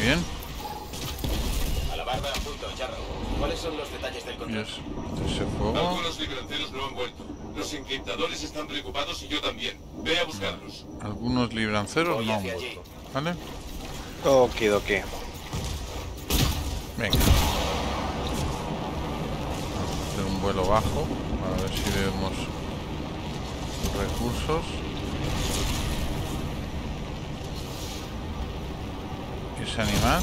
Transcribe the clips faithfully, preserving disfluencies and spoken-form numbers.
bien. A la barba a punto, Charro. ¿Cuáles son los detalles del control? Yes. Ese fuego. Algunos libranceros no han vuelto. Los encriptadores están preocupados y yo también. Ve a buscarlos. Algunos libranceros Voy no han hacia vuelto. allí. ¿Vale? Okidoki. Venga. Vamos a hacer un vuelo bajo para ver si vemos recursos. Ese animal.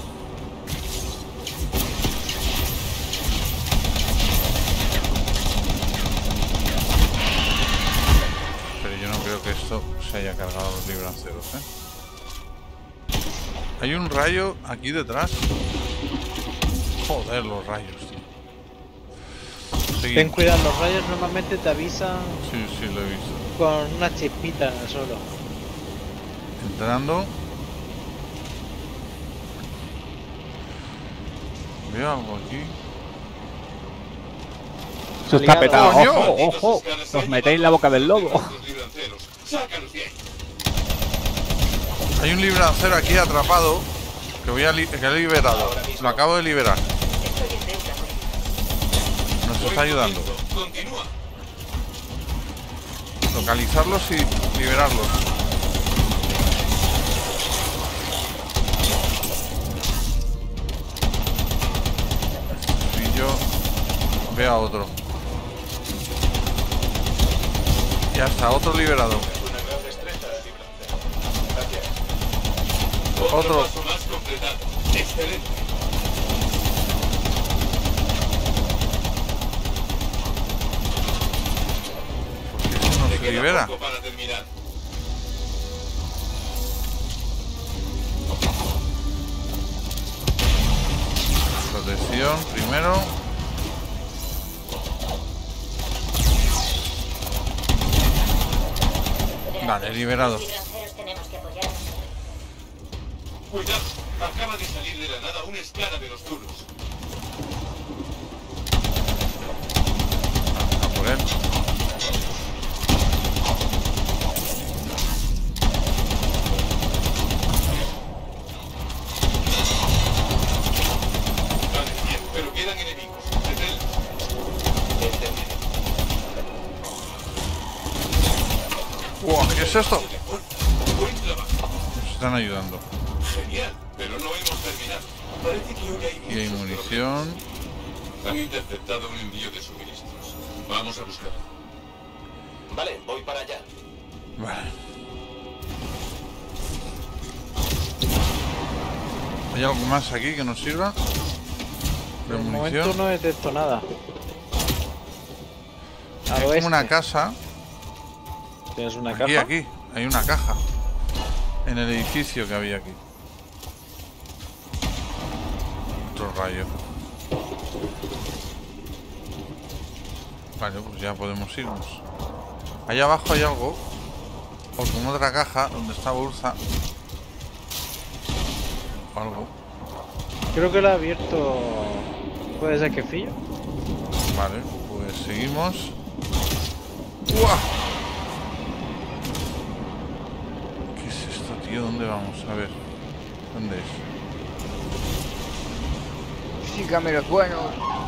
Pero yo no creo que esto se haya cargado a los libranceros, ¿eh? Hay un rayo aquí detrás. Joder, los rayos, tío. Seguimos. Ten cuidado, los rayos normalmente te avisan Sí, sí, lo he visto. con una chispita solo. Entrando. Veo algo aquí. Eso está Aliado. petado. ¡Coño! Ojo, ojo. Os metéis en la boca del lobo. Los libranceros. Sácalos de ahí. Hay un librancero aquí atrapado que voy a li que he liberado. Lo acabo de liberar. Estoy en deuda con él. Nos está ayudando. Continúa. Localizarlos y liberarlos. Y yo veo a otro. Ya está, otro liberado. Una gran destreza, librancero. Gracias. Otro. paso más completado. Excelente. ¿Por qué eso no Te se queda libera? poco para terminar. Protección primero. Vale, liberado. Los libranceros tenemos que apoyarnos. Cuidado. Acaba de salir de la nada una escala de los duros. A por él. Vale, bien, pero quedan enemigos. Deténlos. Entendido. ¡Uah! ¿Qué es esto? Buen trabajo. Nos están ayudando. Genial, pero no hemos terminado. Parece que hoy hay Y hay muchos munición. problemas. Han interceptado un envío de suministros. Vamos a buscarlo. Vale, voy para allá. Vale. ¿Hay algo más aquí que nos sirva? De De momento munición. no detecto nada. Al Hay como oeste. una casa. ¿Tienes una Aquí, caja? aquí. Hay una caja. En el edificio que había aquí. Otro rayo. Vale, pues ya podemos irnos. Allá abajo hay algo. O como otra caja donde está Urza. O algo. Creo que lo ha abierto. Puede ser que Fillo. Vale, pues seguimos. ¡Uah! ¿Qué es esto, tío? ¿Dónde vamos? A ver. ¿Dónde es? Sí, cameros buenos.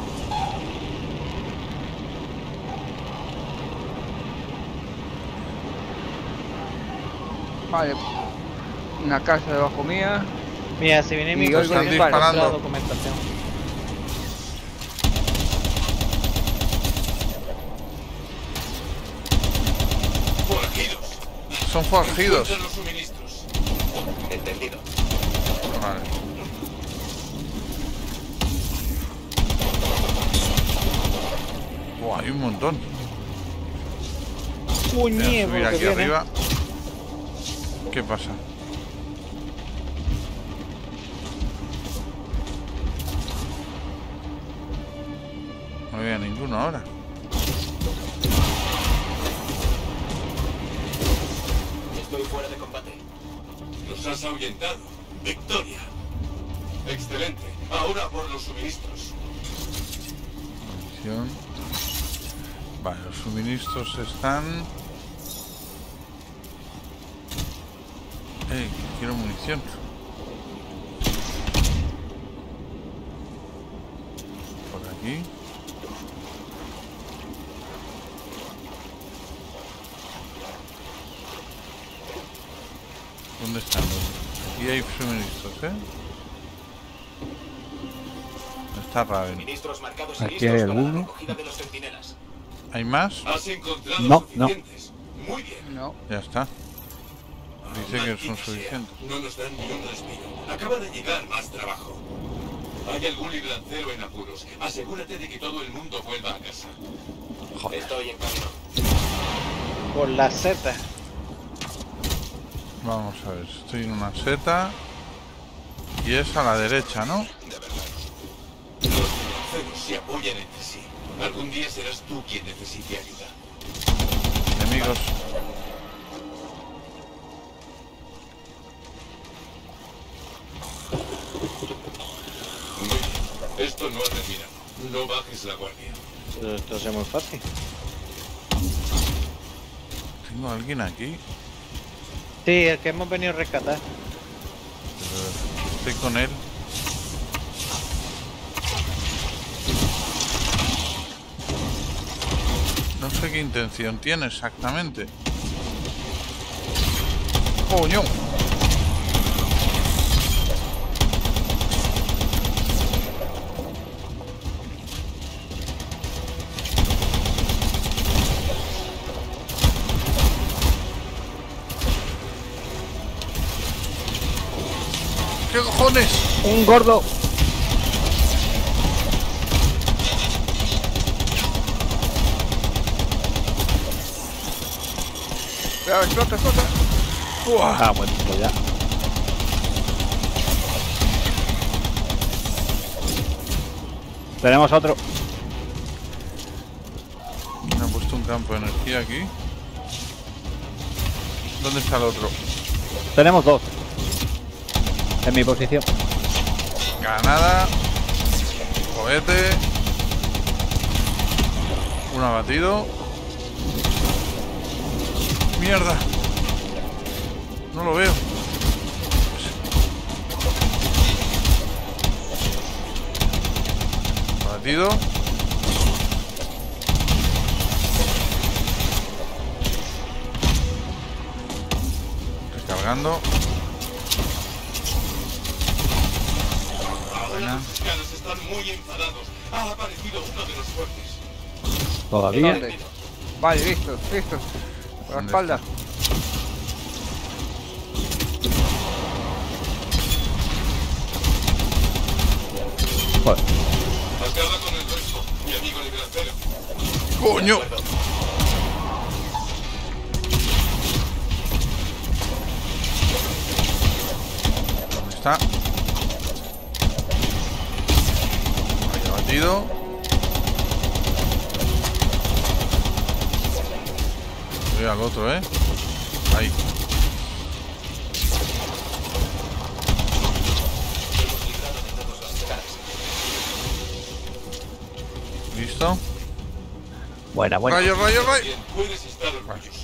Vale. Una casa debajo mía. Mira, si viene mi Y coche, oigo están viene para disparando. la documentación. Forajidos. Son forajidos. Encuentran los suministros. Entendido. Vale. Buah, hay un montón. Voy a Puñe, subir porque aquí viene. arriba. ¿Qué pasa? No veo a ninguno ahora. Estoy fuera de combate. Los has ahuyentado. Victoria. Excelente. Ahora por los suministros. Munición. Vale, los suministros están... Ey, quiero munición. aquí. ¿Dónde están los? Aquí hay suministros, ¿eh? Está Raven. Suministros marcados y Aquí listos hay para la alguno. recogida de los centinelas. ¿Hay más? Has encontrado No, no. suficientes. Muy bien. No. Ya está. Dice que son Maldita sea, suficientes. no nos dan ni un respiro. Acaba de llegar más trabajo. ¿Hay algún librancero en apuros? Asegúrate de que todo el mundo vuelva a casa. Estoy en camino. Por la Z. Vamos a ver, estoy en una seta. Y es a la derecha, ¿no? De verdad. Los libraceros se apoyan entre sí. Algún día serás tú quien necesite ayuda. Enemigos. Muy bien. Esto no ha terminado. No bajes la guardia. Pero esto es muy fácil. Tengo a alguien aquí. Sí, el que hemos venido a rescatar. Pero estoy con él. No sé qué intención tiene exactamente. ¡Coño! ¿Qué cojones? Un gordo. Cuidado, explota, explota. ¡Buah! Ah, bueno, pues ya. Tenemos otro. Me ha puesto un campo de energía aquí. ¿Dónde está el otro? Tenemos dos. En mi posición. Granada. Cohete. Un abatido. Mierda. No lo veo. Abatido. Recargando. Ahora los caras están muy enfadados. Ha aparecido uno de los fuertes. Todavía. ¿Dónde? Vale, listo, listo. Por la ¿Dónde espalda. Joder. Acaba con el resto, mi amigo librancero. ¡Coño! ¿Dónde está? Ahí abatido. Voy al otro, ¿eh? Ahí. Hemos librado de todos los caras. ¿Listo? Buena, buena. Rayo, rayo, rayo. Bien, puedes estar orgulloso.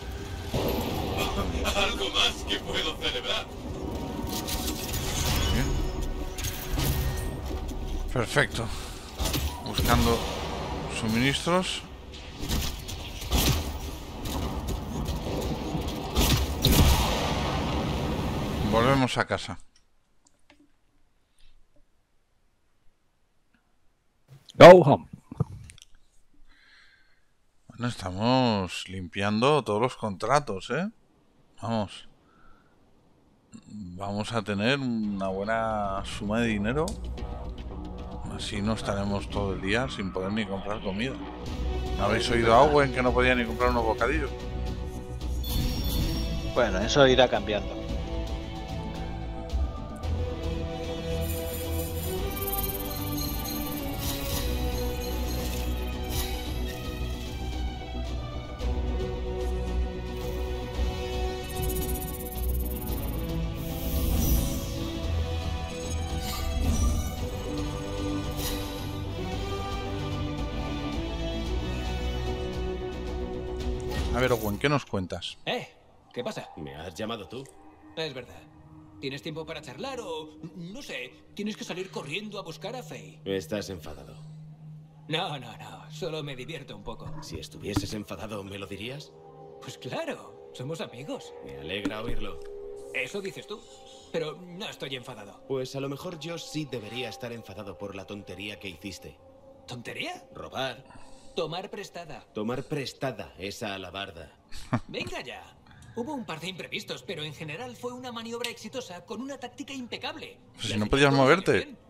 Algo más que puedo celebrar. Bien. Perfecto. Buscando suministros. Volvemos a casa. Go home. Bueno, estamos limpiando todos los contratos, ¿eh? Vamos. Vamos a tener una buena suma de dinero. Así no estaremos todo el día sin poder ni comprar comida. ¿No habéis oído a Owen que no podía ni comprar unos bocadillos? Bueno, eso irá cambiando. A ver, Owen, ¿qué nos cuentas? ¿Eh? ¿Qué pasa? ¿Me has llamado tú? Es verdad. ¿Tienes tiempo para charlar o, no sé, tienes que salir corriendo a buscar a Faye? Estás enfadado. No, no, no. Solo me divierto un poco. Si estuvieses enfadado, ¿me lo dirías? Pues claro, somos amigos. Me alegra oírlo. Eso dices tú. Pero no estoy enfadado. Pues a lo mejor yo sí debería estar enfadado por la tontería que hiciste. ¿Tontería? Robar. Tomar prestada. Tomar prestada esa alabarda. Venga ya. Hubo un par de imprevistos, pero en general fue una maniobra exitosa con una táctica impecable. Pues Y si al no final podías todo salió moverte. bien.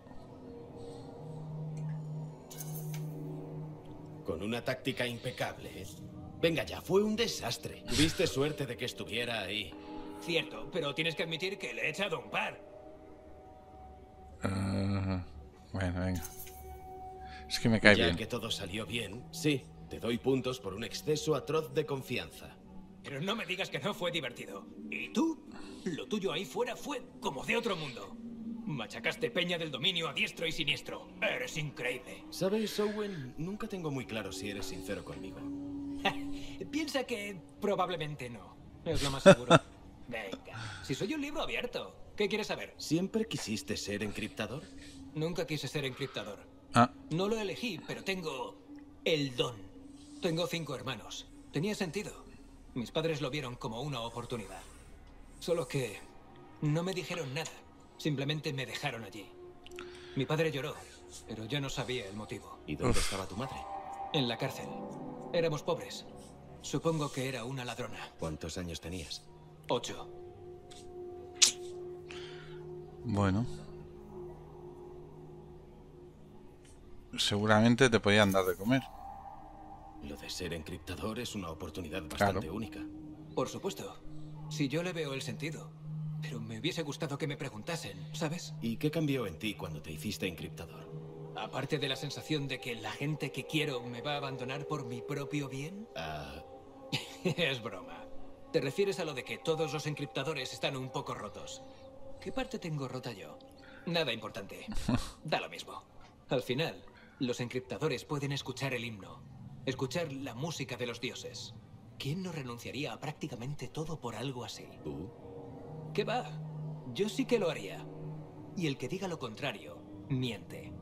Con una táctica impecable. ¿eh? Venga ya, fue un desastre. Tuviste suerte de que estuviera ahí. Cierto, pero tienes que admitir que le he echado un par. Uh, bueno, venga. Es que me cae Ya bien. que todo salió bien, sí, te doy puntos por un exceso atroz de confianza. Pero no me digas que no fue divertido. ¿Y tú? Lo tuyo ahí fuera fue como de otro mundo. Machacaste peña del dominio a diestro y siniestro. Eres increíble. ¿Sabes, Owen? Nunca tengo muy claro si eres sincero conmigo. Piensa que probablemente no. Es lo más seguro. Venga, si soy un libro abierto. ¿Qué quieres saber? ¿Siempre quisiste ser encriptador? Nunca quise ser encriptador. Ah, No lo elegí, pero tengo el don. Tengo cinco hermanos. Tenía sentido. Mis padres lo vieron como una oportunidad. Solo que no me dijeron nada. Simplemente me dejaron allí. Mi padre lloró, pero yo no sabía el motivo. ¿Y dónde estaba tu madre? En la cárcel. Éramos pobres. Supongo que era una ladrona. ¿Cuántos años tenías? Ocho. bueno. Seguramente te podían dar de comer. Lo de ser encriptador es una oportunidad bastante Claro. única. Por supuesto. Si yo le veo el sentido. Pero me hubiese gustado que me preguntasen, ¿sabes? ¿Y qué cambió en ti cuando te hiciste encriptador? Aparte de la sensación de que la gente que quiero me va a abandonar por mi propio bien. Ah, Es broma. ¿Te refieres a lo de que todos los encriptadores están un poco rotos? ¿Qué parte tengo rota yo? Nada importante. Da lo mismo. Al final, los encriptadores pueden escuchar el himno. Escuchar la música de los dioses. ¿Quién no renunciaría a prácticamente todo por algo así? ¿tú? ¿Qué va? Yo sí que lo haría. Y el que diga lo contrario, miente.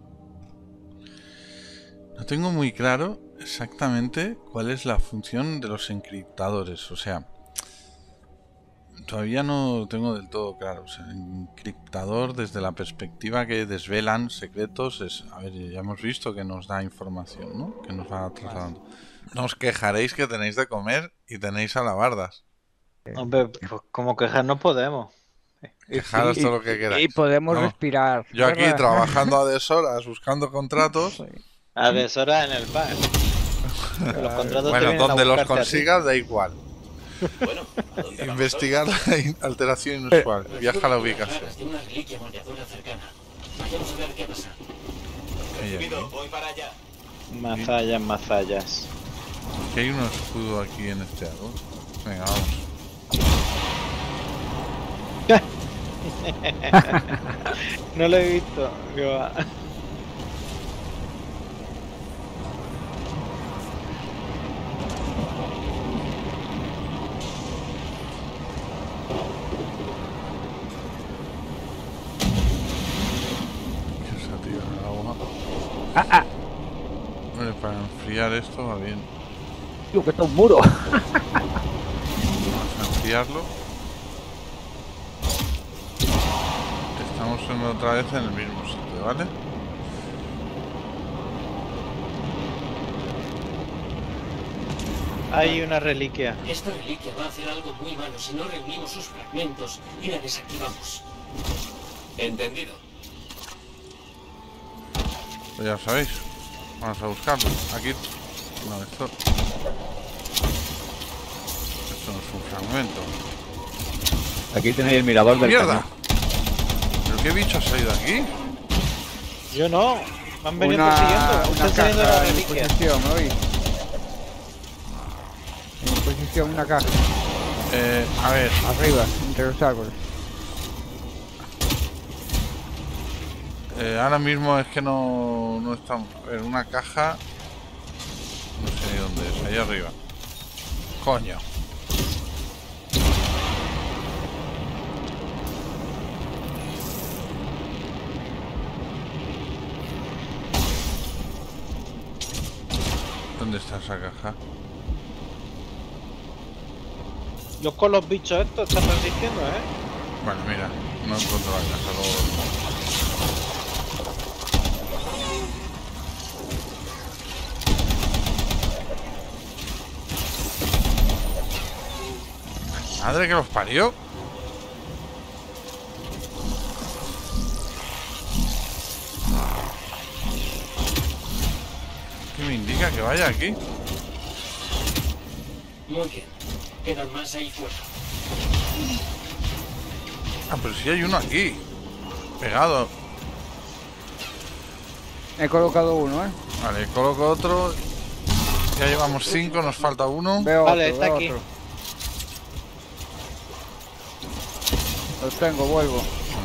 No tengo muy claro exactamente cuál es la función de los encriptadores. O sea, todavía no lo tengo del todo claro. O sea, encriptador desde la perspectiva que desvelan secretos es... A ver, ya hemos visto que nos da información, ¿no? Que nos va trasladando. No os quejaréis que tenéis de comer y tenéis alabardas. Hombre, pues como quejar no podemos. Quejaros todo lo que Y queráis. podemos No. respirar. Yo aquí ¿verdad? trabajando a deshoras, buscando contratos. A deshora en el bar. Los contratos te Bueno, vienen a donde los buscarte a ti. consigas da igual. Bueno, ¿a dónde vamos Investigar la in- alteración inusual. Viaja a la ubicación. De una reliquia moldeadora cercana. Vayamos a ver qué pasa. Ahí, aquí. Recibido, voy para allá. Mazallas, mazallas. Que hay un escudo aquí en este árbol. Venga, vamos. No lo he visto. Que va. Que se tira el agua. Ah, ah. Vale, para enfriar esto va bien. Tío, que está un muro. Vamos a enfriarlo. Estamos en otra vez en el mismo sitio, ¿vale? Hay una reliquia. Esta reliquia va a hacer algo muy malo si no reunimos sus fragmentos y la desactivamos. Entendido. Pues ya lo sabéis. Vamos a buscarlo. Aquí. No, esto. Esto no es un fragmento. Aquí tenéis el mirador del ¡Mierda! cañón. ¿Pero qué bicho ha salido aquí? Yo no. Me han venido Una, persiguiendo. una Están saliendo de la caja en reliquia. posición, ¿no? En posición, una caja. Eh, a ver. Arriba, entre los árboles. Eh, ahora mismo es que no, no estamos. A ver, una caja. No sé ni dónde es, ahí arriba. Coño. ¿Dónde está esa caja? Yo con los bichos estos están resistiendo, ¿eh? Bueno, mira, no encuentro la caja. Luego... Madre que los parió. ¿Qué me indica que vaya aquí? Muy bien. Quedan más ahí fuera. Ah, pero sí hay uno aquí. Pegado. He colocado uno, ¿eh? Vale, coloco otro. Ya llevamos cinco, nos falta uno. Veo Vale, otro, está veo aquí. otro. Los tengo, vuelvo.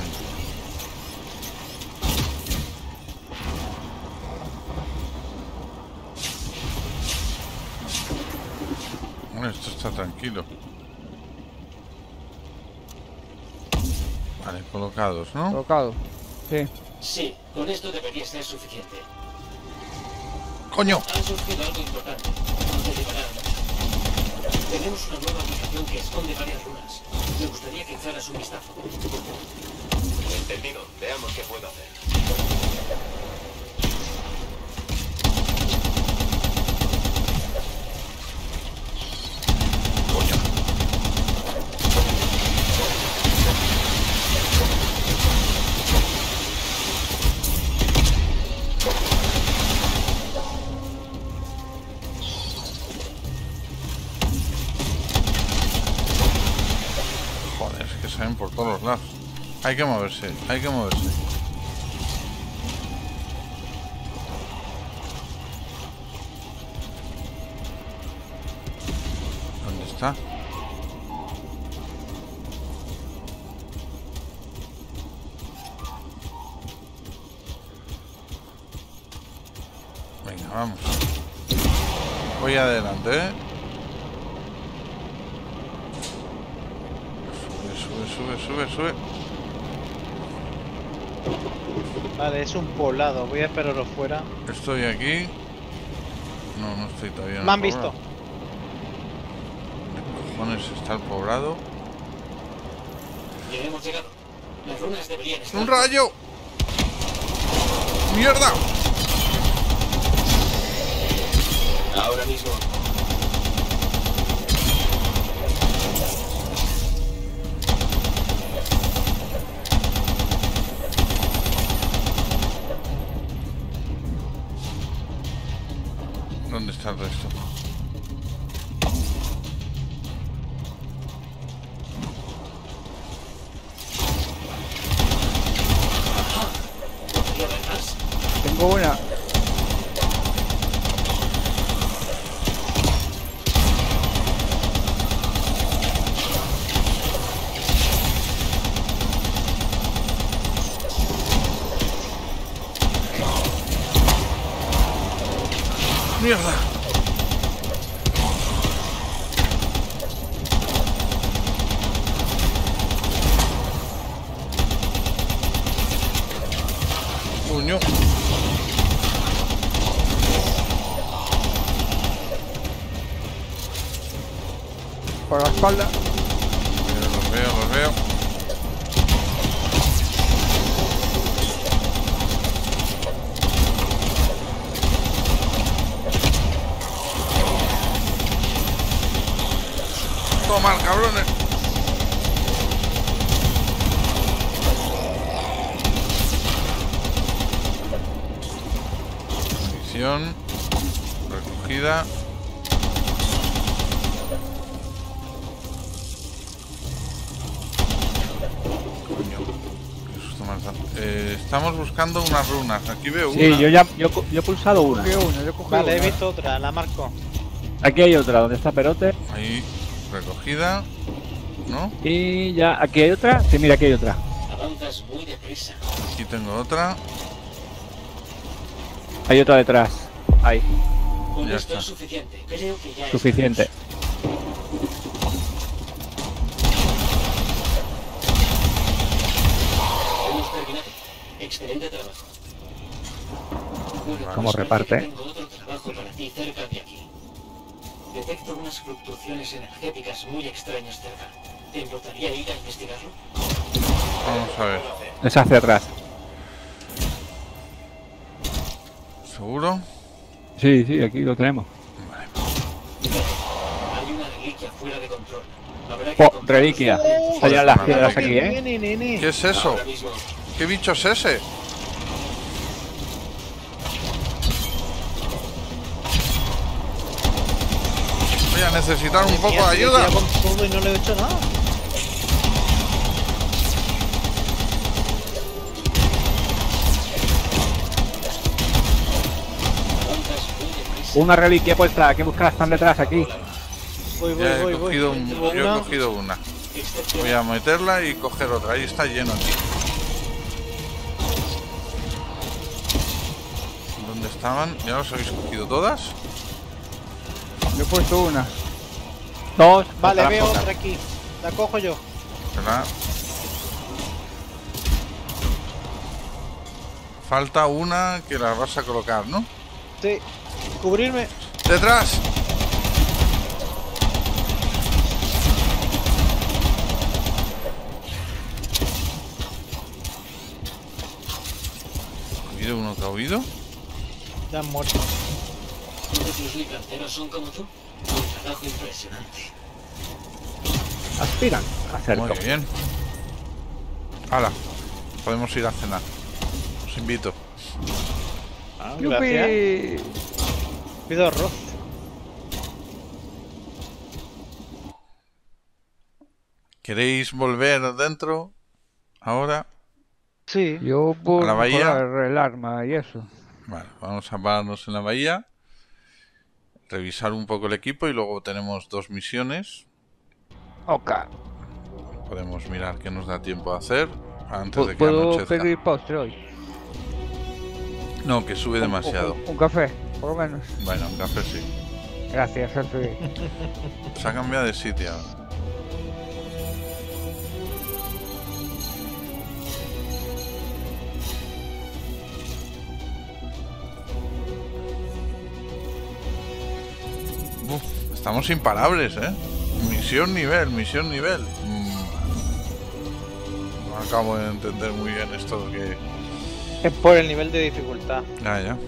Bueno, esto está tranquilo. Vale, colocados, ¿no? Colocado. Sí. Sí, con esto debería ser suficiente. ¡Coño! Ha surgido algo importante. Nos derivará. Tenemos una nueva ubicación que esconde varias runas. Me gustaría que echaras un vistazo. Entendido. Veamos qué puedo hacer. Joder, es que salen por todos los lados. Hay que moverse, hay que moverse. ¿Dónde está? Venga, vamos. Voy adelante, ¿eh? Sube, sube, sube, sube. Vale, es un poblado. Voy a esperarlo fuera. Estoy aquí. No, no estoy todavía en el Me han poblado. visto. ¿Dónde cojones está el poblado? Ya hemos llegado. Las runas deberían estar... ¡Un rayo! ¡Mierda! Ahora mismo. ¿Dónde está el resto? ¿Podría haber más? Tengo una. ¡Mierda! Coño. Por la espalda. Los veo, los veo. Toma, cabrones. Munición recogida. Coño, qué susto me has dado. Eh, estamos buscando unas runas. Aquí veo una. Sí, yo ya yo, yo he pulsado una. Cogí una, yo cogí Vale, he una. visto otra. La marco. Aquí hay otra, donde está Perote. Ahí, recogida. ¿No? Y ya, aquí hay otra. Sí, mira, aquí hay otra. Avanzas muy deprisa. Aquí tengo otra. Hay otra detrás. Ahí, Con Ya esto está. es suficiente. Creo que ya suficiente. estamos. Hemos terminado. Excelente trabajo. Bueno, ¿Cómo pues parece que reparte? Tengo otro trabajo para ti cerca de aquí. Detecto unas fluctuaciones energéticas muy extrañas cerca. ¿Te importaría ir a investigarlo? Vamos a ver. Es hacia atrás. ¿Seguro? Sí, sí, aquí lo tenemos. Hay una reliquia fuera de control. Habrá que Oh, encontrarlos reliquia. rápidamente. Salían las Joder, piedras madre aquí, ¿eh? Nene, nene. ¿Qué es eso? Ahora mismo. ¿Qué bicho es ese? Voy a necesitar un poco de Mira, ayuda. tira con todo y no le he hecho nada. Una reliquia puesta, hay que buscar, están detrás aquí. Voy, voy, Ya he voy, voy. cogido un- Tengo yo he una. cogido una. Voy a meterla y coger otra. Ahí está lleno aquí. ¿Dónde estaban? ¿Ya los habéis cogido todas? Yo he puesto una. Dos. Vale, faltarán veo pocas. otra aquí. La cojo yo. Espera. Falta una que la vas a colocar, ¿no? Sí. Cubrirme. ¡Detrás! ¿Ha habido uno que ha huido? Ya han muerto. ¿Todos los licanteros son como tú? Un trabajo impresionante. Aspiran. Acerco. Muy bien. Hala, podemos ir a cenar. Os invito. Ah, gracias. ¡Yupi! Pido arroz. ¿Queréis volver dentro? Ahora. Sí. Yo por ¿A la bahía? mejorar el arma y eso. Vale, vamos a pararnos en la bahía. Revisar un poco el equipo y luego tenemos dos misiones. Ok. Podemos mirar qué nos da tiempo a hacer antes de que ¿Puedo anochezca. pedir postre hoy? No, que sube demasiado. Un, un café, por lo menos. Bueno, un café sí. Gracias, Alfred. Se ha cambiado de sitio ahora. Uf, estamos imparables, ¿eh? Misión nivel, misión nivel. Mm. No acabo de entender muy bien esto que... Es por el nivel de dificultad. Ya, ya.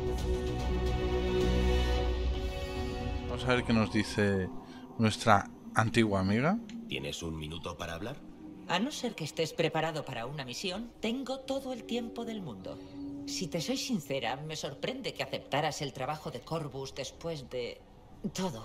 Vamos a ver qué nos dice nuestra antigua amiga. ¿Tienes un minuto para hablar? A no ser que estés preparado para una misión, tengo todo el tiempo del mundo. Si te soy sincera, me sorprende que aceptaras el trabajo de Corvus después de... todo.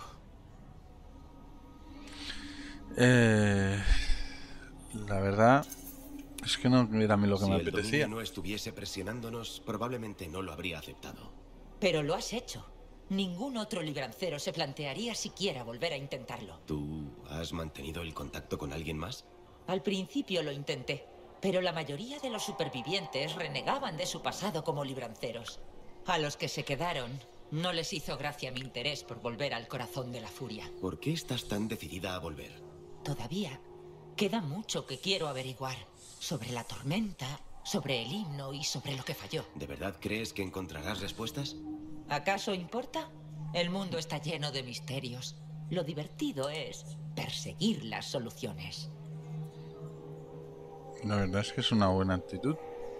Eh, la verdad es que no era a mí lo que si me el apetecía. dominio no estuviese presionándonos, probablemente no lo habría aceptado. Pero lo has hecho. Ningún otro librancero se plantearía siquiera volver a intentarlo. ¿Tú has mantenido el contacto con alguien más? Al principio lo intenté, pero la mayoría de los supervivientes renegaban de su pasado como libranceros. A los que se quedaron, no les hizo gracia mi interés por volver al corazón de la furia. ¿Por qué estás tan decidida a volver? Todavía queda mucho que quiero averiguar sobre la tormenta, sobre el himno y sobre lo que falló. ¿De verdad crees que encontrarás respuestas? ¿Acaso importa? El mundo está lleno de misterios. Lo divertido es perseguir las soluciones. La verdad es que es una buena actitud.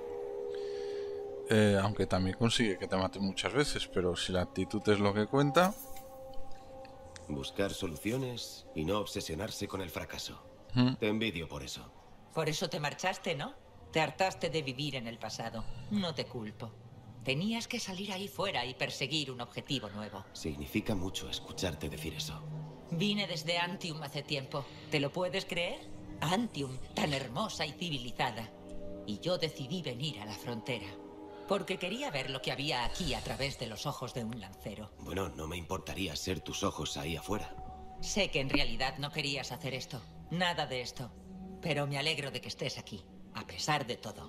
Eh, aunque también consigue que te mate muchas veces, pero si la actitud es lo que cuenta... Buscar soluciones y no obsesionarse con el fracaso. ¿Mm? Te envidio por eso. Por eso te marchaste, ¿no? Te hartaste de vivir en el pasado. No te culpo. Tenías que salir ahí fuera y perseguir un objetivo nuevo. Significa mucho escucharte decir eso. Vine desde Antium hace tiempo. ¿Te lo puedes creer? Antium, tan hermosa y civilizada. Y yo decidí venir a la frontera. Porque quería ver lo que había aquí a través de los ojos de un lancero. Bueno, no me importaría ser tus ojos ahí afuera. Sé que en realidad no querías hacer esto. Nada de esto. Pero me alegro de que estés aquí, a pesar de todo.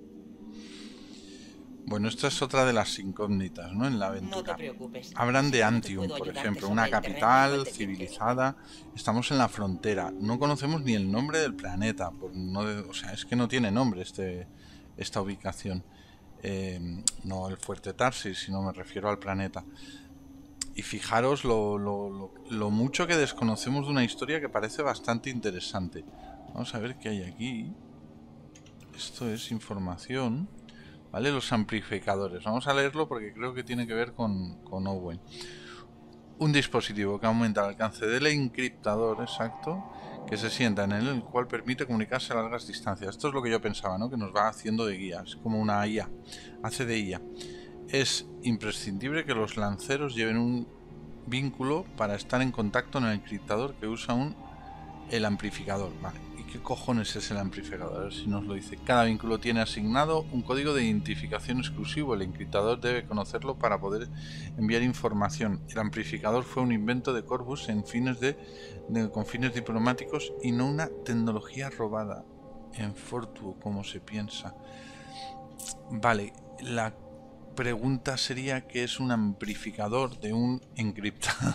Bueno, esta es otra de las incógnitas, ¿no? En la aventura. No te preocupes. Hablan de Si no te Antium, puedo por ayudarte ejemplo, sobre una el terreno, capital igual te sientes. civilizada. Estamos en la frontera. No conocemos ni el nombre del planeta. Por no de- o sea, es que no tiene nombre este, esta ubicación. Eh, no el fuerte Tarsis, sino me refiero al planeta. Y fijaros lo, lo, lo, lo mucho que desconocemos de una historia que parece bastante interesante. Vamos a ver qué hay aquí. Esto es información. Vale, los amplificadores. Vamos a leerlo porque creo que tiene que ver con, con Owen. Un dispositivo que aumenta el alcance del encriptador, exacto, que se sienta en él, el cual permite comunicarse a largas distancias. Esto es lo que yo pensaba, ¿no? Que nos va haciendo de guía. Es como una I A. Hace de I A. Es imprescindible que los lanceros lleven un vínculo para estar en contacto en el encriptador que usa un el amplificador. Vale, ¿y qué cojones es el amplificador? A ver si nos lo dice. Cada vínculo tiene asignado un código de identificación exclusivo. El encriptador debe conocerlo para poder enviar información. El amplificador fue un invento de Corvus en fines de, de, con fines diplomáticos y no una tecnología robada en Fortuo, como se piensa. Vale, la pregunta sería ¿qué es un amplificador de un encriptado?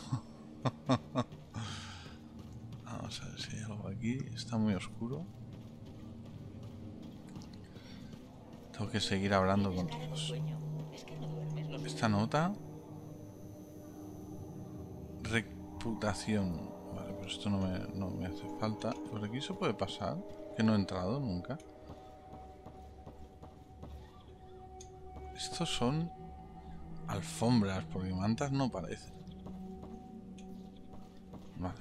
Vamos a ver si hay algo aquí. Está muy oscuro. Tengo que seguir hablando con todos. Esta nota. Reputación. Vale, pero esto no me, no me hace falta. ¿Por aquí se puede pasar? Que no he entrado nunca. Estos son alfombras, porque mantas no parecen. Vale.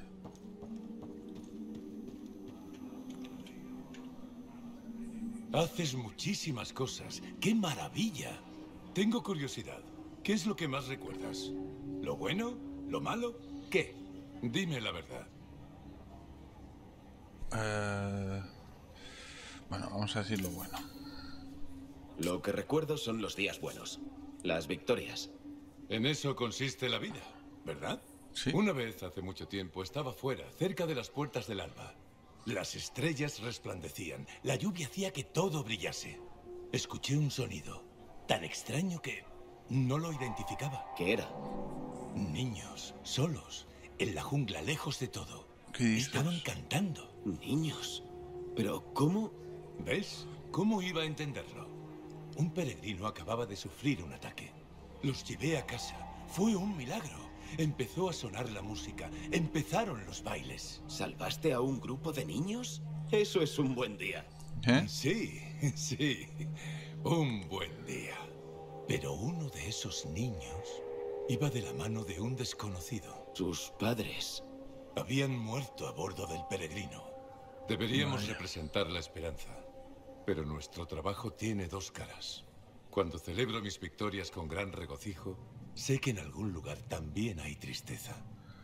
Haces muchísimas cosas. ¡Qué maravilla! Tengo curiosidad. ¿Qué es lo que más recuerdas? ¿Lo bueno? ¿Lo malo? ¿Qué? Dime la verdad. Eh... Bueno, vamos a decir lo bueno. Lo que recuerdo son los días buenos. Las victorias. En eso consiste la vida, ¿verdad? Sí. Una vez, hace mucho tiempo, estaba fuera, cerca de las puertas del alba. Las estrellas resplandecían. La lluvia hacía que todo brillase. Escuché un sonido tan extraño que no lo identificaba. ¿Qué era? Niños, solos, en la jungla, lejos de todo. ¿Qué dices? Estaban cantando. Niños. ¿Pero cómo? ¿Ves? ¿Cómo iba a entenderlo? Un peregrino acababa de sufrir un ataque. Los llevé a casa. Fue un milagro. Empezó a sonar la música. Empezaron los bailes. ¿Salvaste a un grupo de niños? Eso es un buen día. ¿Eh? Sí, sí. Un buen día. Pero uno de esos niños iba de la mano de un desconocido. Sus padres habían muerto a bordo del peregrino. Deberíamos Vaya. representar la esperanza. Pero nuestro trabajo tiene dos caras. Cuando celebro mis victorias con gran regocijo, sé que en algún lugar también hay tristeza.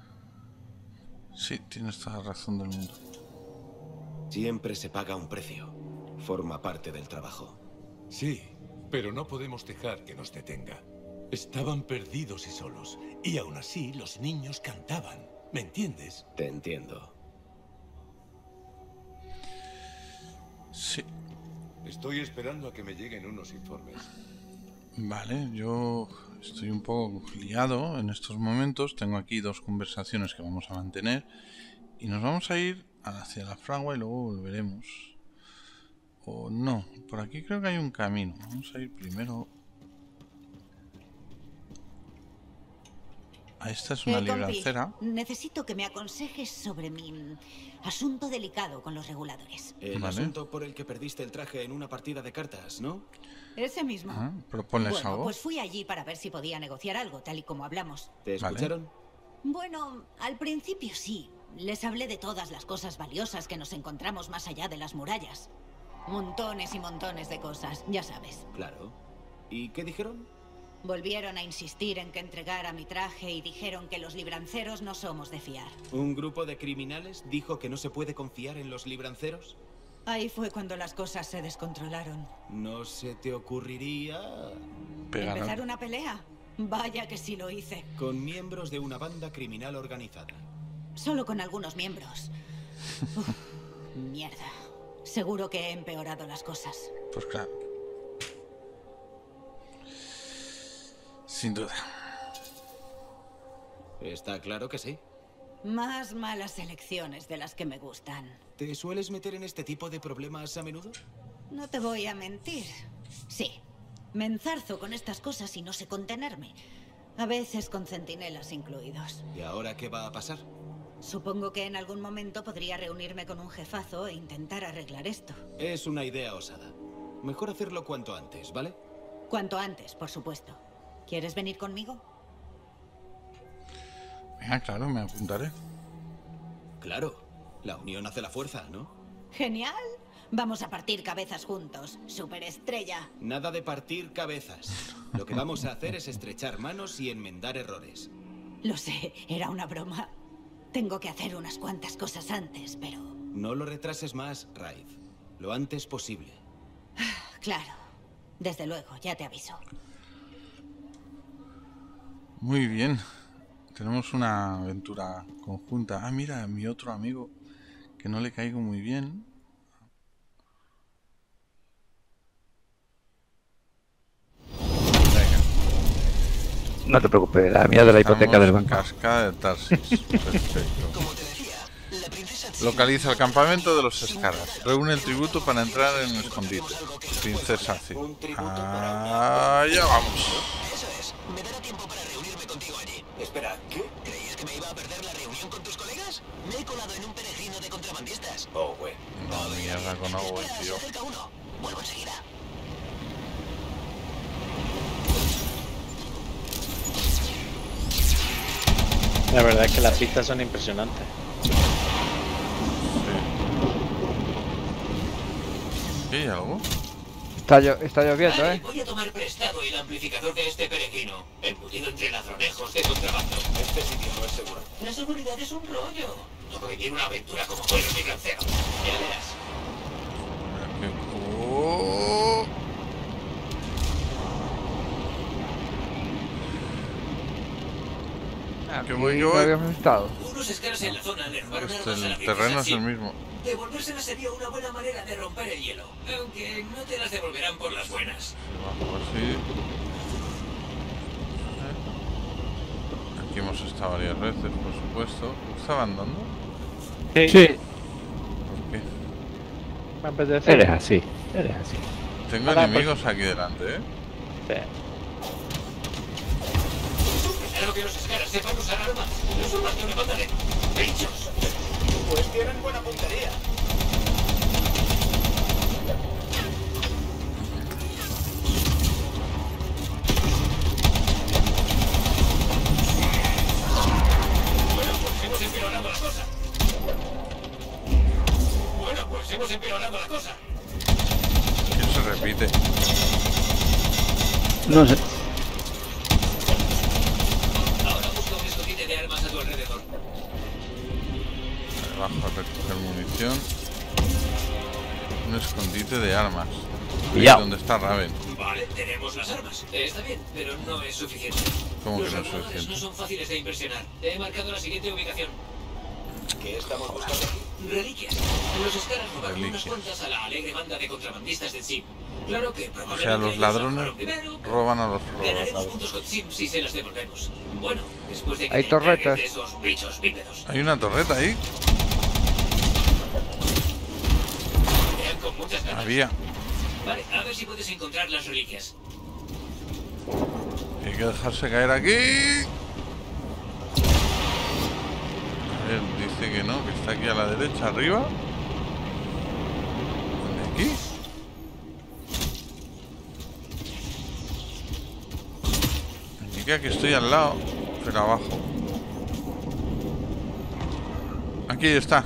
Sí, tienes toda la razón del mundo. Siempre se paga un precio. Forma parte del trabajo. Sí, pero no podemos dejar que nos detenga. Estaban perdidos y solos, y aún así los niños cantaban. ¿Me entiendes? Te entiendo. Sí. Estoy esperando a que me lleguen unos informes. Vale, yo estoy un poco liado en estos momentos. Tengo aquí dos conversaciones que vamos a mantener. Y nos vamos a ir hacia la fragua y luego volveremos. O no, por aquí creo que hay un camino. Vamos a ir primero... Ah, esta es una eh, librancera. Compi, necesito que me aconsejes sobre mi asunto delicado con los reguladores. El Vale. asunto por el que perdiste el traje en una partida de cartas, ¿no? Ese mismo. Ah, ¿proponles bueno, algo? pues fui allí para ver si podía negociar algo, tal y como hablamos. ¿Te escucharon? Vale. Bueno, al principio sí. Les hablé de todas las cosas valiosas que nos encontramos más allá de las murallas. Montones y montones de cosas, ya sabes. Claro. ¿Y qué dijeron? Volvieron a insistir en que entregara mi traje y dijeron que los libranceros no somos de fiar. ¿Un grupo de criminales dijo que no se puede confiar en los libranceros? Ahí fue cuando las cosas se descontrolaron. ¿No se te ocurriría Pegar. ¿Empezar una pelea? Vaya que sí lo hice. Con miembros de una banda criminal organizada? Solo con algunos miembros. Uf, mierda. Seguro que he empeorado las cosas. Pues claro. Sin duda. Está claro que sí. Más malas elecciones de las que me gustan. ¿Te sueles meter en este tipo de problemas a menudo? No te voy a mentir. Sí. Me enzarzo con estas cosas y no sé contenerme. A veces con centinelas incluidos. ¿Y ahora qué va a pasar? Supongo que en algún momento podría reunirme con un jefazo e intentar arreglar esto. Es una idea osada. Mejor hacerlo cuanto antes, ¿vale? Cuanto antes, por supuesto. ¿Quieres venir conmigo? Venga, claro, me apuntaré. Claro. La unión hace la fuerza, ¿no? ¡Genial! Vamos a partir cabezas juntos. Superestrella. Nada de partir cabezas. Lo que vamos a hacer es estrechar manos y enmendar errores. Lo sé, era una broma. Tengo que hacer unas cuantas cosas antes, pero... No lo retrases más, Raif. Lo antes posible. Claro. Desde luego, ya te aviso. Muy bien. Tenemos una aventura conjunta. Ah, mira, mi otro amigo, que no le caigo muy bien. No te preocupes, la mía de la hipoteca Estamos del banco. Cascada de Tarsis. Perfecto. Localiza el campamento de los Escaras. Reúne el tributo para entrar en el escondite. Princesa Cid. Allá vamos. Eso es. Me dará tiempo para reunirme contigo allí. Espera, ¿qué? ¿Creías que me iba a perder la reunión con tus colegas? Me he colado en un peregrino de contrabandistas. Oh, güey. No, mierda con Owen, Espera, se tío. acerca uno. Vuelvo enseguida. La verdad es que las pistas son impresionantes. ¿Sí? ¿Hay algo? Está, llo- está lloviendo, Vale, ¿eh? voy a tomar prestado el amplificador de este peregrino, embutido entre ladronejos de contrabando. Este sitio no es seguro. La seguridad es un rollo. Tengo que vivir una aventura como bueno mi cancero. Ya verás. Oh. Que voy, que no voy. habíamos estado. Unos escaras en la zona le robaron Este, armas a la el terreno es el princesa Cid. mismo. Devolvérselas sería una buena manera de romper el hielo, aunque no te las devolverán por las buenas. Bajo así. Aquí hemos estado varias veces, por supuesto. ¿Estaban dando? Sí. Sí, Me eres apetece. así, eres así. Tengo Ahora, enemigos aquí delante, ¿eh? Sí. Espero que los escaras sepan usar armas. No son más que una banda de bichos. Pues tienen buena puntería. Bueno, pues hemos empeorado la cosa. Bueno, pues hemos empeorado la cosa. ¿Quién se repite? No sé. Ahora busca un escondite de armas a tu alrededor. Bajo a recoger munición. Un escondite de armas. Ahí Ya. donde está Raven. Vale, tenemos las armas. Está bien, pero no es suficiente. ¿Cómo Los que no es armadores suficiente? no son fáciles de impresionar. Te he marcado la siguiente ubicación. ¿Qué estamos buscando aquí? Reliquias. Los escaras robaron Reliquias. unas cuantas a la alegre banda de contrabandistas de Sim. Claro que O probablemente sea, los ellos ladrones robaron primero. roban a los Ganaremos robadores. puntos con Sim si se las devolvemos. Bueno, después de que Hay te encargues torretas. de esos bichos bípedos. Hay una torreta ahí. Vean con muchas ganas. Había. Vale, a ver si puedes encontrar las reliquias. Hay que dejarse caer aquí. A ver, dice que no, que está aquí a la derecha, arriba. ¿Dónde? Aquí. Indica que estoy al lado, pero abajo. Aquí está.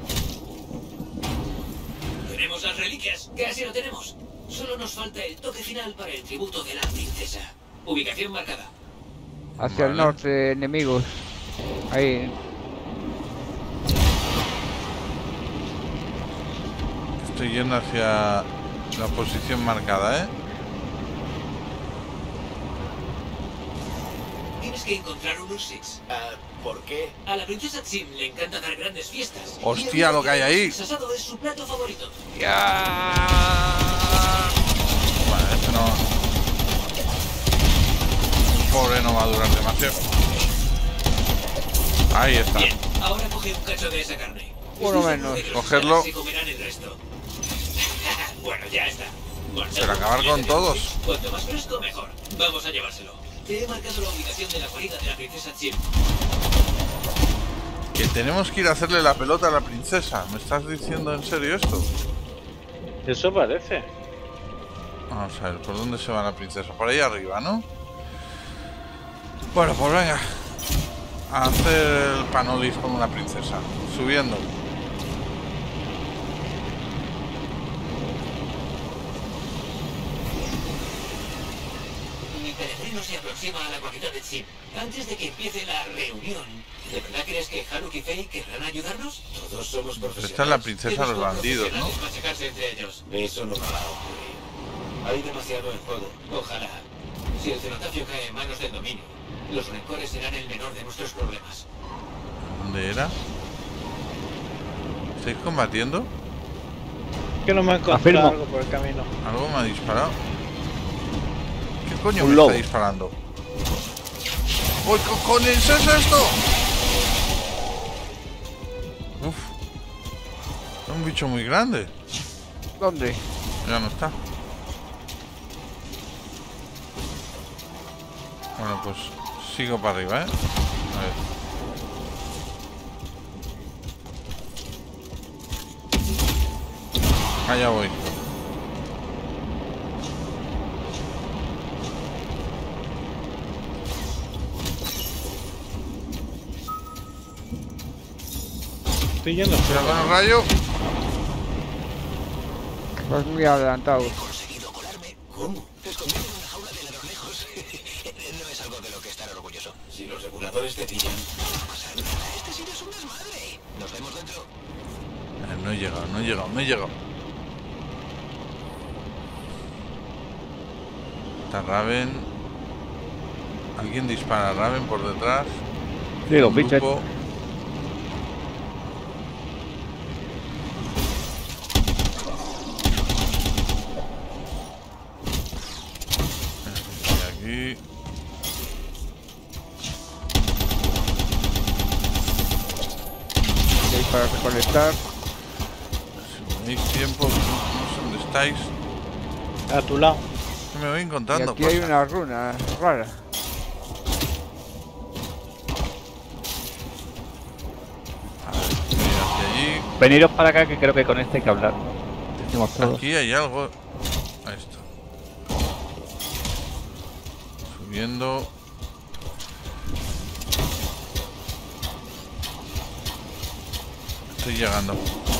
Tenemos las reliquias, casi lo tenemos. Solo nos falta el toque final para el tributo de la princesa. Ubicación marcada. Hacia el Vale. norte, enemigos. Ahí. Estoy yendo hacia la posición marcada, ¿eh? Tienes que encontrar un Ursix. Ah, ¿por qué? A la princesa Tsim le encanta dar grandes fiestas. Hostia, lo que hay ahí. El asado es su plato favorito. Bueno, este no. Pobre, no va a durar demasiado. Ahí está. Bien, ahora coge un cacho de esa carne. Uno Estoy menos. seguro de que los Cogerlo. escaras se comerán el resto. Bueno, ya está. Bueno, Pero acabar con todos. Cuanto más fresco, mejor. Vamos a llevárselo. Te he marcado la ubicación de la guarida de la princesa Chim. Que tenemos que ir a hacerle la pelota a la princesa. ¿Me estás diciendo en serio esto? Eso parece. Vamos a ver, ¿por dónde se va la princesa? Por ahí arriba, ¿no? Bueno, pues venga. A hacer el panolis con una princesa. Subiendo. Mi peregrino se aproxima a la guarida de Chim. Antes de que empiece la reunión, ¿de verdad crees que Haluk y Faye querrán ayudarnos? Todos somos profesionales. Esta es la princesa de los bandidos, ¿no? Machacarse entre ellos. Eso no va a ocurrir. Hay demasiado en juego. Ojalá. Si el cenotafio cae en manos del dominio, los rencores serán el menor de nuestros problemas. ¿Dónde era? ¿Estáis combatiendo? Que no me ha encontrado algo por el camino. Algo me ha disparado. ¿Qué coño Un me lobo. está disparando? ¡Uy, cojones! ¿Es esto? Uf. Es un bicho muy grande. ¿Dónde? Ya no está. Bueno, pues sigo para arriba, ¿eh? A ver. Allá voy. Estoy yendo. Cuidado con el rayo. Vas muy adelantado. He conseguido colarme. ¿Cómo? Escondido en una jaula de ladronejos. No es algo de lo que estar orgulloso. Si los reguladores te pillan, no va a pasar nada. Este sitio es un desmadre. Nos vemos dentro. Eh, No he llegado, no he llegado, no he llegado. Está Raven. Alguien dispara a Raven por detrás. Sí, los Un bichos. grupo. Y aquí. Y ahí para recolectar. Si tenéis tiempo, no sé dónde estáis. A tu lado. Me voy Y encontrando aquí hay cosas. una runa rara. A ver, voy hacia allí. Veniros para acá que creo que con este hay que hablar. Decimos todos. Aquí hay algo. Ahí está. Subiendo. Estoy llegando.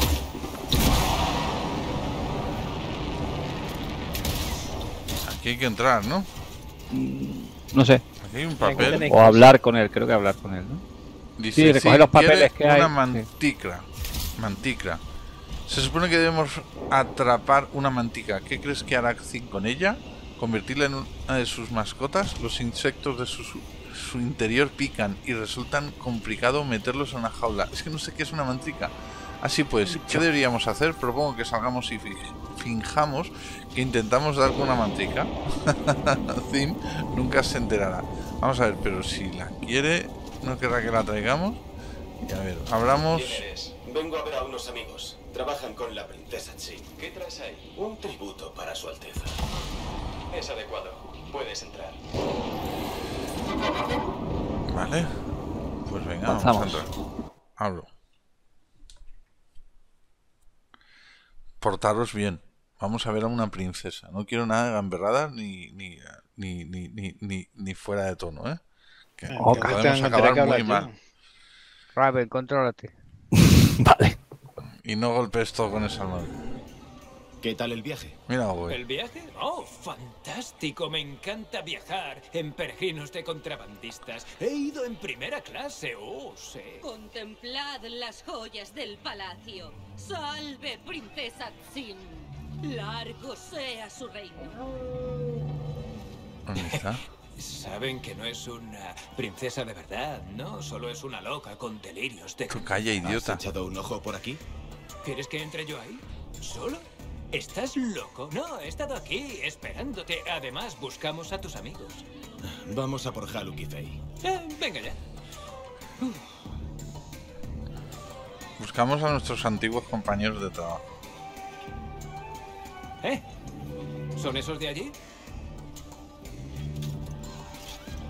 Aquí hay que entrar, ¿no? No sé. Aquí hay un Aquí papel. tenéis- O hablar con él, creo que hablar con él, ¿no? Dice, Sí, recoger los papeles quiere que hay. Una manticra. Manticra. Se supone que debemos atrapar una mantica. ¿Qué crees que hará Zin con ella? Convertirla en una de sus mascotas. Los insectos de su, su interior pican y resultan complicado meterlos en una jaula. Es que no sé qué es una mantica. Así pues, ¿qué deberíamos hacer? Propongo que salgamos y fi- finjamos que intentamos dar con una mantica. Zin nunca se enterará. Vamos a ver, pero si la quiere, no querrá que la traigamos. Y a ver, hablamos. ¿Quién eres? Vengo a ver a unos amigos. Trabajan con la princesa Chim. ¿Qué traes ahí? Un tributo para su alteza. Es adecuado. Puedes entrar. Vale. Pues venga, vamos Avanzamos. a entrar. Hablo. Portaros bien. Vamos a ver a una princesa. No quiero nada de gamberradas ni, ni, ni, ni, ni, ni, ni fuera de tono, ¿eh? Que, que Ok. podemos Tengo que acabar hablar muy yo. mal. Raven, contrólate. Vale. Y no golpees todo con esa mano. ¿Qué tal el viaje? Mira, voy. ¿El viaje? ¡Oh, fantástico! Me encanta viajar en peregrinos de contrabandistas. He ido en primera clase, oh, sí. Contemplad las joyas del palacio. Salve, princesa Tsim. Largo sea su reino. ¿Dónde está? Saben que no es una princesa de verdad, ¿no? Solo es una loca con delirios de... Tú calla, idiota. ¿Has echado un ojo por aquí? ¿Quieres que entre yo ahí? ¿Solo? ¿Estás loco? No, he estado aquí esperándote. Además, buscamos a tus amigos. Vamos a por Haluk y Faye. Eh, venga ya. Buscamos a nuestros antiguos compañeros de trabajo. ¿Eh? ¿Son esos de allí?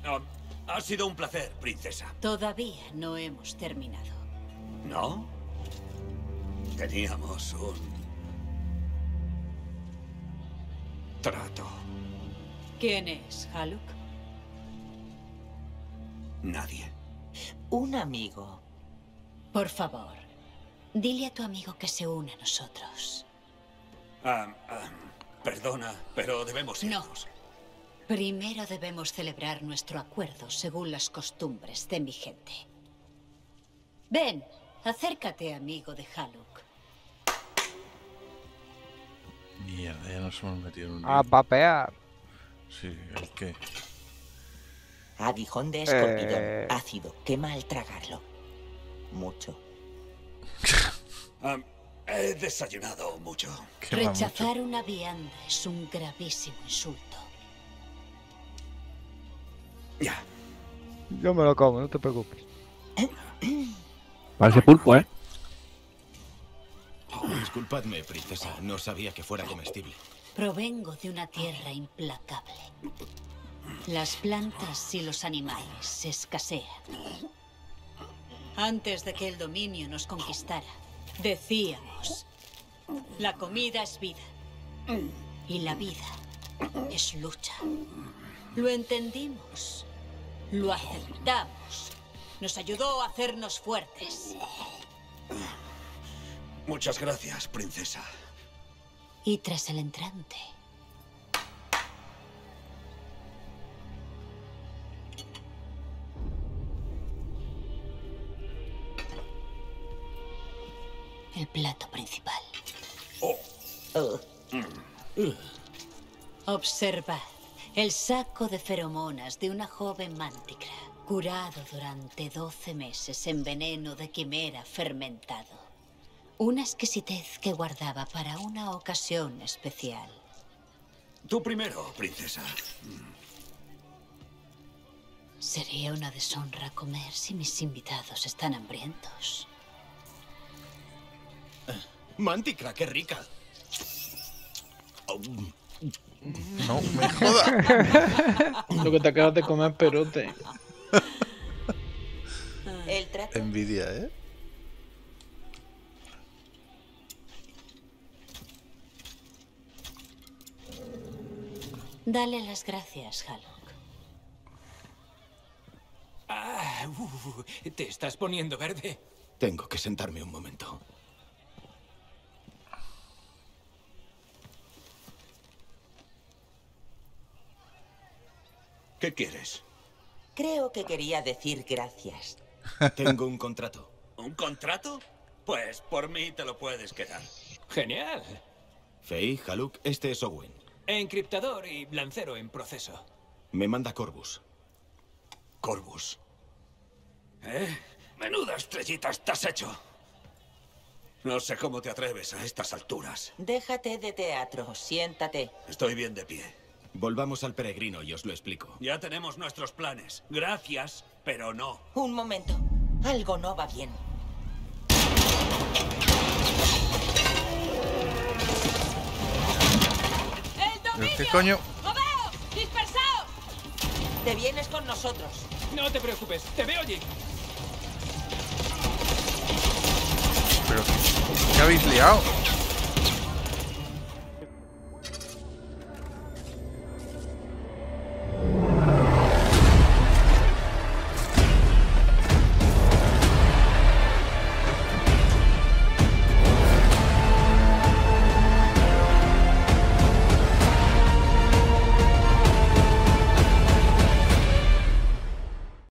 Oh, ha sido un placer, princesa. Todavía no hemos terminado. ¿No? Teníamos un... trato. ¿Quién es, Haluk? Nadie. Un amigo. Por favor, dile a tu amigo que se une a nosotros. Ah, ah, perdona, pero debemos No. irnos. Primero debemos celebrar nuestro acuerdo según las costumbres de mi gente. Ven, acércate, amigo de Haluk. Mierda, ya nos hemos metido en un... A papear. Sí, ¿el qué? Aguijón de escorpión. Eh. Ácido. Quema al tragarlo. Mucho. Ah, he desayunado mucho. Quema Rechazar una vianda es un gravísimo insulto. Ya. Yo me lo como, no te preocupes. Parece pulpo, ¿eh? Oh, disculpadme, princesa. No sabía que fuera comestible. Provengo de una tierra implacable. Las plantas y los animales escasean. Antes de que el dominio nos conquistara, decíamos, la comida es vida y la vida es lucha. Lo entendimos, lo aceptamos. Nos ayudó a hacernos fuertes. Muchas gracias, princesa. Y tras el entrante, el plato principal. Oh. Oh. Observad el saco de feromonas de una joven mánticra, curado durante doce meses en veneno de quimera fermentado. Una exquisitez que guardaba para una ocasión especial. Tú primero, princesa. Sería una deshonra comer si mis invitados están hambrientos. Manticra, qué rica. No, me joda. Lo que te acabas de comer, perote. El trato. Envidia, ¿eh? Dale las gracias, Haluk. Ah, uh, ¿te estás poniendo verde? Tengo que sentarme un momento. ¿Qué quieres? Creo que quería decir gracias. Tengo un contrato. ¿Un contrato? Pues por mí te lo puedes quedar. Genial. Fey, Haluk, este es Owen. Encriptador y lancero en proceso. Me manda Corvus. Corvus. ¿Eh? Menuda estrellita estás hecho. No sé cómo te atreves a estas alturas. Déjate de teatro, siéntate. Estoy bien de pie. Volvamos al peregrino y os lo explico. Ya tenemos nuestros planes. Gracias, pero no. Un momento. Algo no va bien. ¿Pero qué coño? ¡Lo veo! ¡Dispersaos! Te vienes con nosotros. No te preocupes, te veo allí. ¿Pero qué habéis liado?